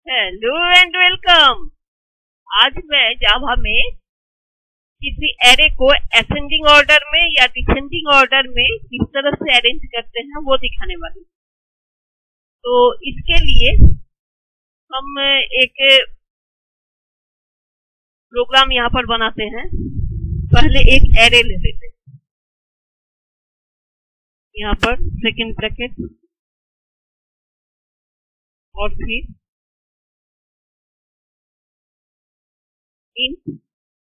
Hello and welcome. आज मैं जावा में किसी एरे को असेंडिंग ऑर्डर में या डिसेंडिंग ऑर्डर में किस तरह से अरेंज करते हैं वो दिखाने वाली हूँ। तो इसके लिए हम एक प्रोग्राम यहाँ पर बनाते हैं। पहले एक एरे ले लेते हैं। यहाँ पर सेकंड ब्रैकेट और फिर int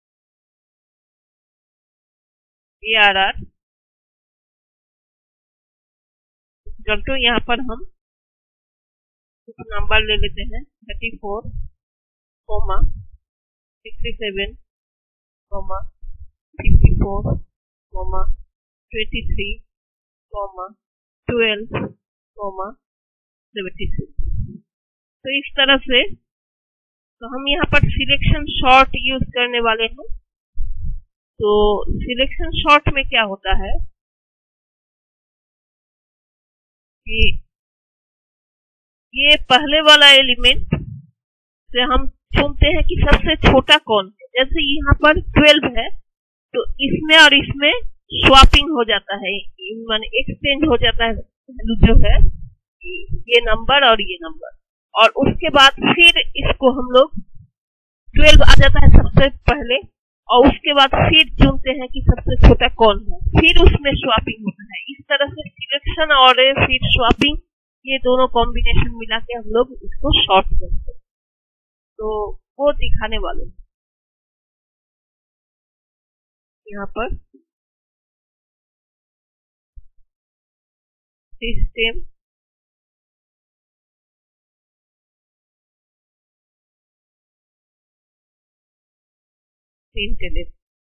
arr इक्वल टू यहाँ पर हम कुछ नंबर ले लेते हैं 34, 67, 54, 23, 12, 76। तो इस तरह से तो हम यहाँ पर सिलेक्शन शॉर्ट यूज करने वाले हैं। तो सिलेक्शन शॉर्ट में क्या होता है कि ये पहले वाला एलिमेंट से हम चुनते हैं कि सबसे छोटा कौन है। जैसे यहाँ पर 12 है तो इसमें और इसमें स्वैपिंग हो जाता है, माने एक्सचेंज हो जाता है वैल्यू जो है ये नंबर और ये नंबर। और उसके बाद फिर इसको हम लोग 12 आ जाता है सबसे पहले और उसके बाद फिर चुनते हैं कि सबसे छोटा कौन है, फिर उसमें स्वैपिंग होता है। इस तरह से सिलेक्शन और फिर स्वैपिंग ये दोनों कॉम्बिनेशन मिला के हम लोग इसको शॉर्ट करते हैं। तो वो दिखाने वाले हैं यहाँ पर। सिस्टम प्रिंटलन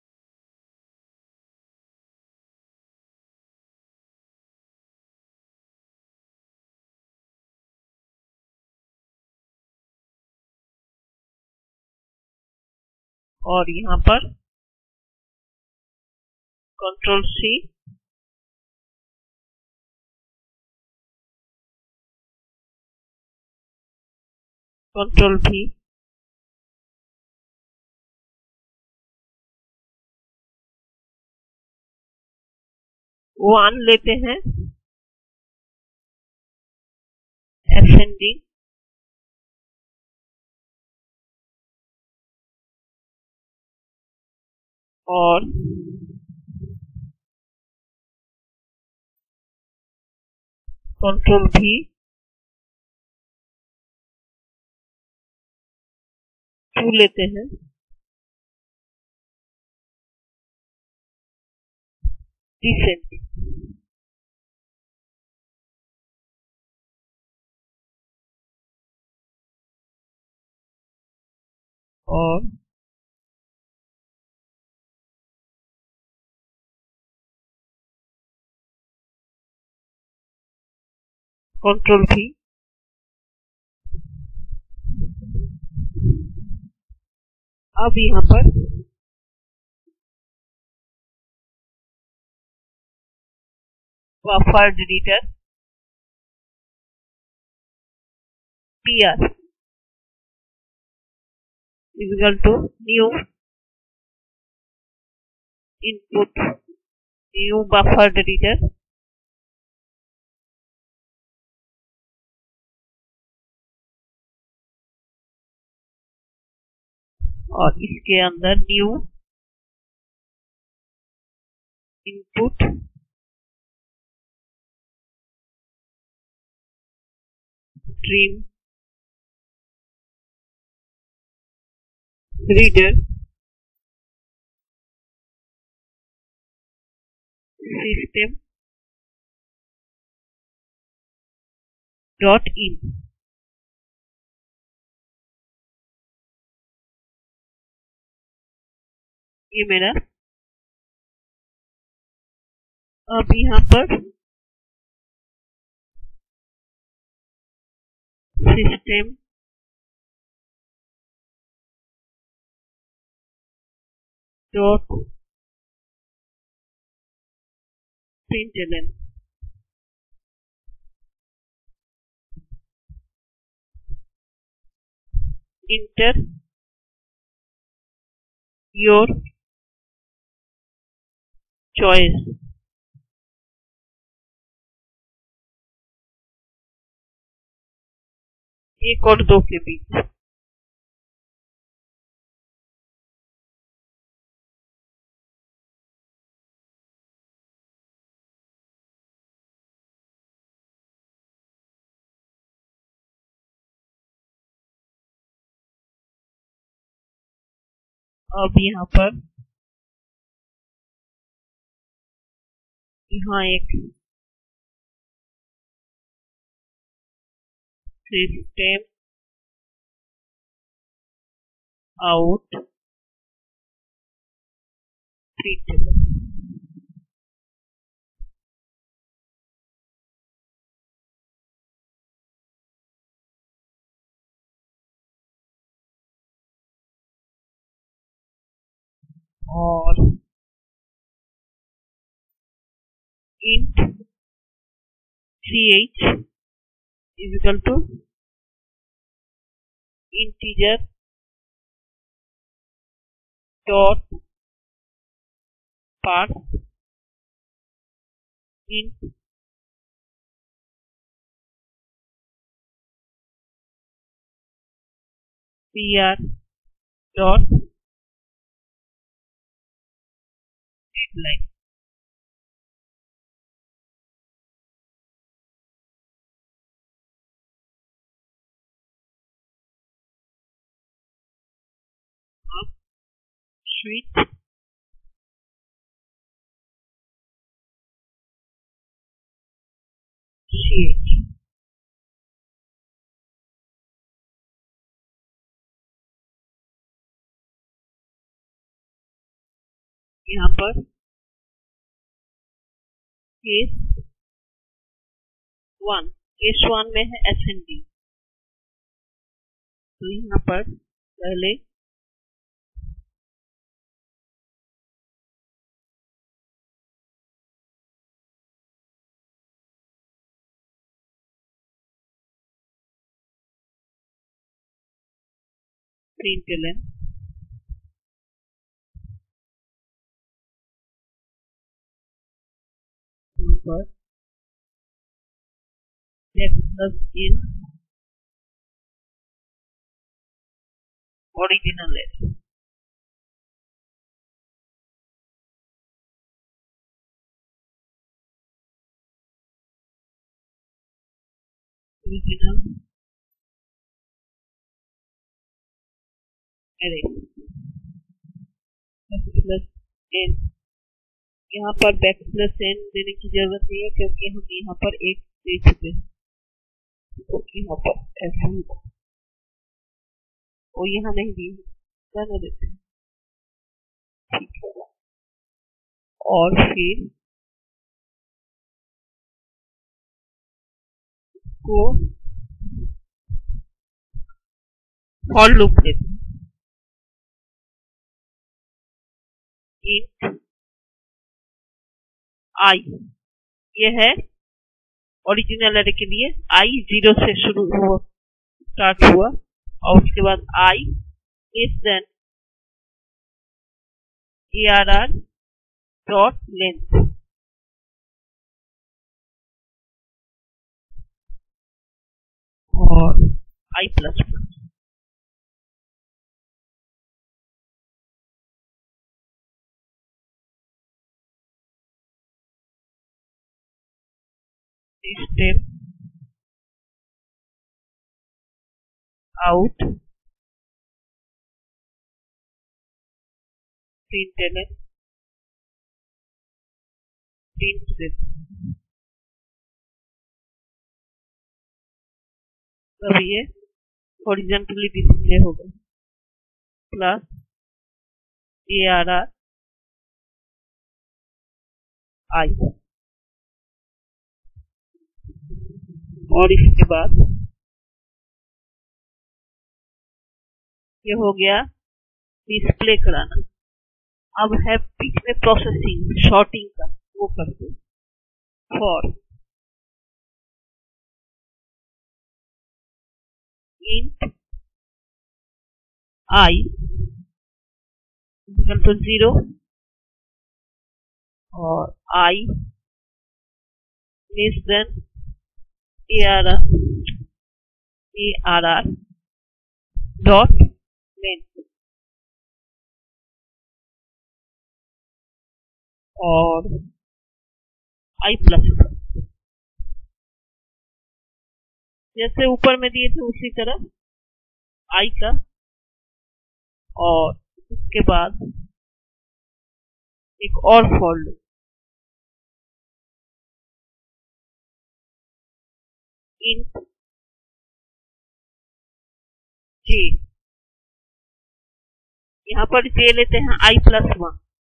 और यहाँ पर control C control V one लेते हैं असेंडिंग और कंट्रोल V 2 लेते हैं डिसेंडिंग और कंट्रोल V। अब यहाँ पर buffer editor PR equal to new input new buffer editor और इसके अंदर new input stream reader system dot in. ये मेरा अब यहाँ पर system dot println enter your choice. एक और दो के बीच। अब यहाँ पर यहाँ एक सिस्टम आउट प्रिंटेबल और int ch is equal to integer dot parse int pr dot deadline. अब switch ch यहाँ पर केस 1 में है SND, तो यहाँ पर पहले println पर x in original array. Original array n, यहाँ पर n देने की जरूरत नहीं है क्योंकि हम यहाँ पर एक दे चुके हैं, तो यहाँ पर ऐसा होगा और यहाँ नहीं दी जाना देते हैं, ठीक है। और फिर को फॉर लूप लेते हैं। int I, ये है ओरिजिनल एरे के लिए I 0 से स्टार्ट हुआ और उसके बाद I less than arr dot length और I plus system out println print तब ये हॉरिजॉन्टली डिस्प्ले होगा प्लस arr I और इसके बाद ये हो गया डिस्प्ले कराना। अब है बीच में प्रोसेसिंग शॉर्टिंग का, वो करते for int I equal to 0 और I less than ARR dot length और I प्लस, जैसे ऊपर में दिए थे उसी तरह I का, और उसके बाद एक और फॉर लूप इंट j, यहाँ पर j लेते हैं I प्लस 1,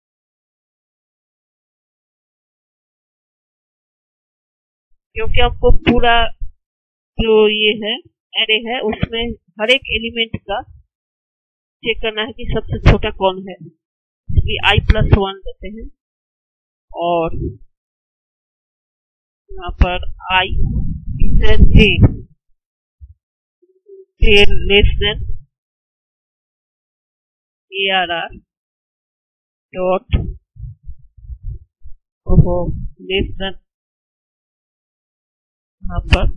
क्योंकि आपको पूरा जो ये है एरे है उसमें हर एक एलिमेंट का चेक करना है कि सबसे छोटा कौन है, इसलिए I प्लस 1 लेते हैं और यहाँ पर I j less than ARR dot less than यहाँ पर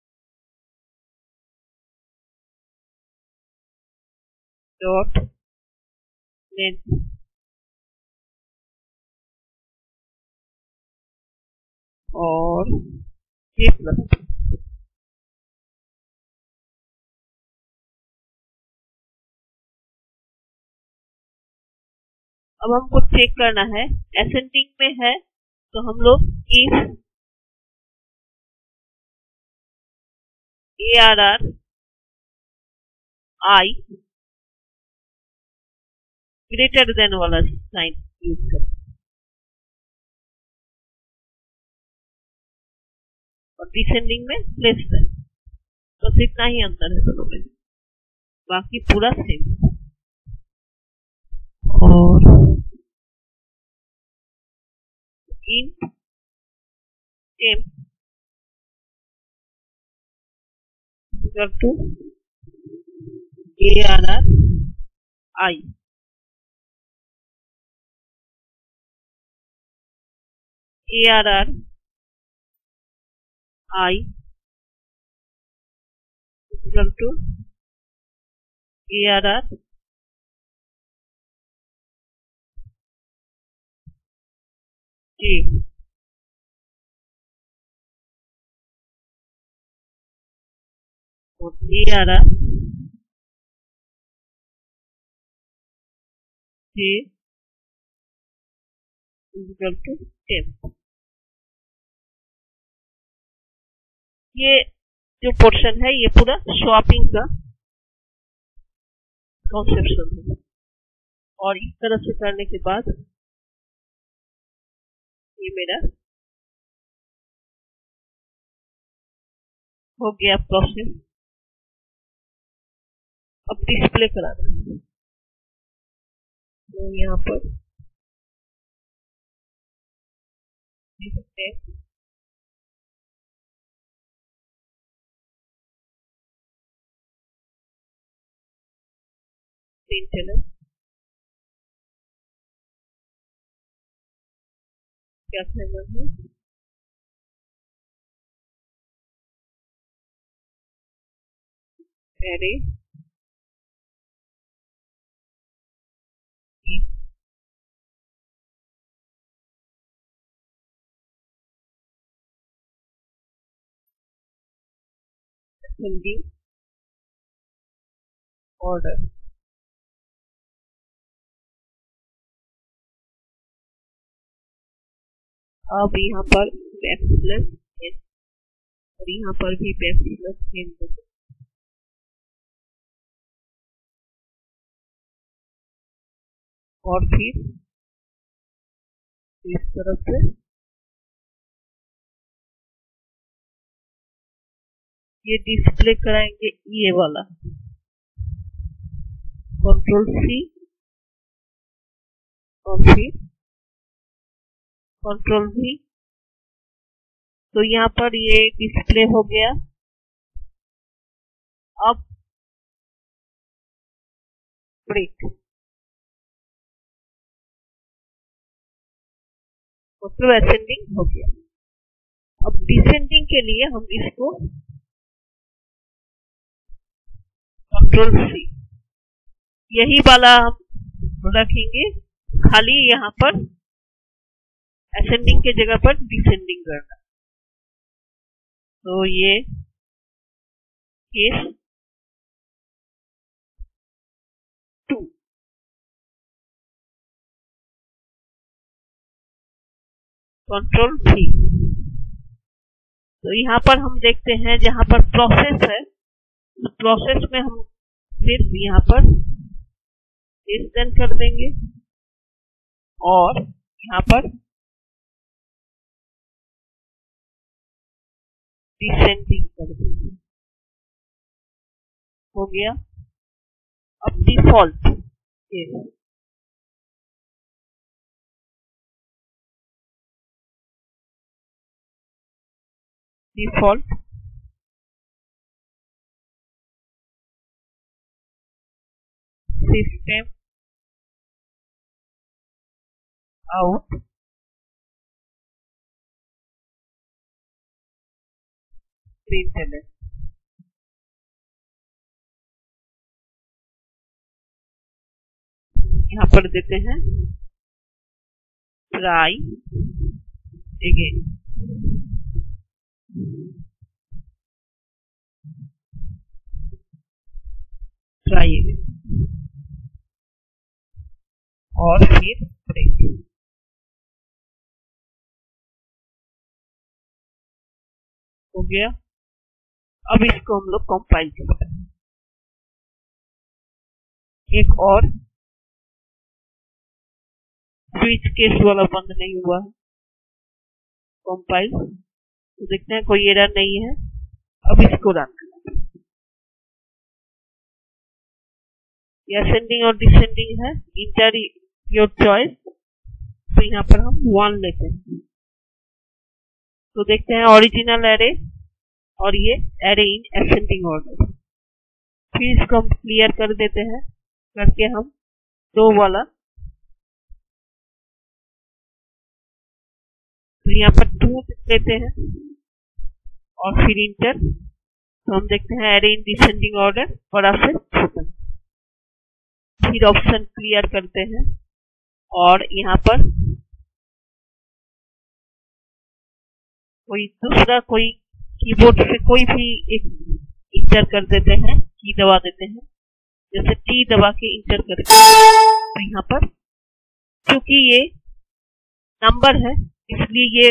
डॉट लेंथ और j प्लस। अब हमको चेक करना है, असेंडिंग में है तो हम लोग if ARR I greater than वाला साइन यूज करें, और डिसेंडिंग में लेस देन। बस इतना ही अंतर है दोनों में, बाकी पूरा सेम। और int temp equal to ARR I, ARR I equal to ARR J, और ARR J equal to temp. ये जो पोर्शन है ये पूरा स्वैपिंग का कॉन्सेप्शन है, और इस तरह से करने के बाद ये मेरा हो गया प्रोसेस। अब डिस्प्ले करा दें, तो यहाँ पर डिस्प्ले प्रिंटलन क्या करना है, एरे असेंडिंग ऑर्डर। अब यहाँ पर बैक प्लस एन और यहाँ पर भी बैक प्लस एन, और फिर इस तरफ से ये डिस्प्ले कराएंगे ये वाला, कंट्रोल C और फिर कंट्रोल V, तो यहाँ पर ये डिस्प्ले हो गया। अब ब्रेक, मतलब असेंडिंग हो गया। अब डिसेंडिंग के लिए हम इसको कंट्रोल सी, यही वाला हम रखेंगे, खाली यहाँ पर असेंडिंग के जगह पर डिसेंडिंग करना। तो ये केस 2, कंट्रोल सी। तो यहाँ पर हम देखते हैं जहाँ पर प्रोसेस है, उस प्रोसेस में हम सिर्फ यहाँ पर डिसेंड कर देंगे और यहाँ पर डिसेंडिंग कर देंगे। हो गया। अब default case, default system out println. यहाँ पर देते हैं ट्राई अगेन, ट्राई अगेन और फिर ब्रेक। हो गया। अब इसको हम लोग कंपाइल करते हैं। एक और स्विच केस वाला बंद नहीं हुआ है, कंपाइल, तो देखते हैं कोई एरर नहीं है। अब इसको रन करना, ये असेंडिंग और डिसेंडिंग है, इंटर योर चॉइस। तो यहाँ पर हम 1 लेते हैं, तो देखते हैं ओरिजिनल एरे और ये एरे इन असेंडिंग ऑर्डर। फिर इसको हम क्लियर कर देते हैं, करके हम 2 वाला, तो यहाँ पर 2 लेते हैं और फिर इंटर। तो हम देखते हैं एरे इन डिसेंडिंग ऑर्डर, बड़ा से छोटा। फिर ऑप्शन क्लियर करते हैं और यहाँ पर कोई कीबोर्ड से कोई भी एक इंटर कर देते हैं, की दबा देते हैं, जैसे टी दबा के इंटर करके। तो यहाँ पर क्योंकि ये नंबर है इसलिए ये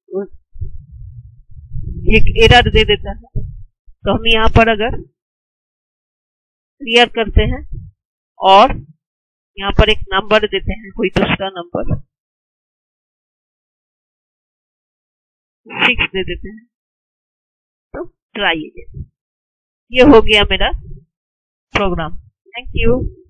एक एरर दे देता है। तो हम यहाँ पर अगर क्लियर करते हैं और यहाँ पर एक नंबर देते हैं, कोई दूसरा नंबर 6 दे देते हैं, तो ट्राई अगेन। ये हो गया मेरा प्रोग्राम। Thank you.